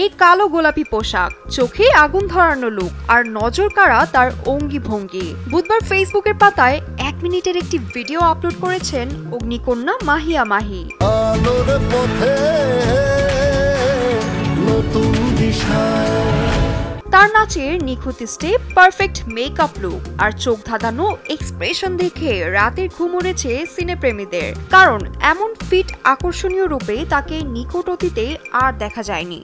কালো গোলাপি পোশাক, চোখে আগুন ধরানো লুক আর নজর কাড়া তার অঙ্গি ভঙ্গি। বুধবার ফেসবুকের পাতায় 1 মিনিটের একটি ভিডিও আপলোড করেছেন অগ্নিকন্যা মাহিয়া মাহি। তার নাচের নিখুঁত স্টেপ, পারফেক্ট মেকআপ লুক আর চোখ ধাঁধানো এক্সপ্রেশন দেখে রাতের ঘুম উড়েছে সিনেপ্রেমীদের। কারণ এমন ফিট আকর্ষণীয় রূপে তাকে নিকট অতীতে আর দেখা যায়নি।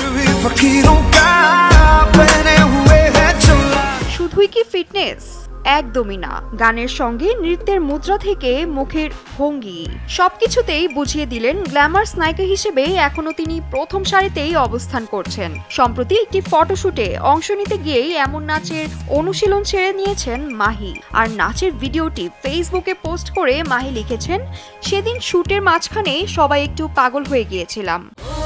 শুধুই কি ফিটনেস? একদমই না। গানের সঙ্গে নৃত্যের মুদ্রা থেকে মুখের ভঙ্গি সবকিছুতেই বুঝিয়ে দিলেন গ্ল্যামার্স নায়িকা হিসেবে এখনো তিনি প্রথম সারিতেই অবস্থান করছেন। সম্প্রতি একটি ফটোশুটে অংশ নিতে গিয়েই এমন নাচের অনুশীলন ছেড়ে নিয়েছেন মাহি। আর নাচের ভিডিওটি ফেসবুকে পোস্ট করে মাহি লিখেছেন, সেদিন শুটের মাঝখানে সবাই একটু পাগল হয়ে গিয়েছিলাম।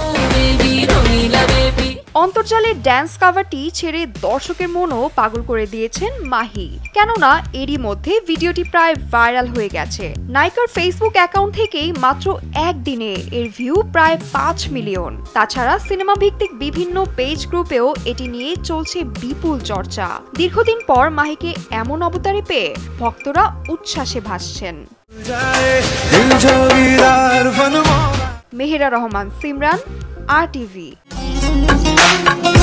অন্তর্জালের ড্যান্স কাভারটি ছেড়ে দর্শকের মনও পাগল করে দিয়েছেন মাহি। কেননা এরই মধ্যে ভিডিওটি প্রায় ভাইরাল হয়ে গেছে। নায়িকার ফেসবুক অ্যাকাউন্ট থেকেই মাত্র একদিনে এর ভিউ প্রায় 5 মিলিয়ন। তাছাড়া সিনেমা ভিত্তিক বিভিন্ন পেজ গ্রুপেও এটি নিয়ে চলছে বিপুল চর্চা। দীর্ঘদিন পর মাহিকে এমন অবতারে পেয়ে ভক্তরা উচ্ছ্বাসে ভাসছেন। মেহেরা রহমান, সিমরান, RTV।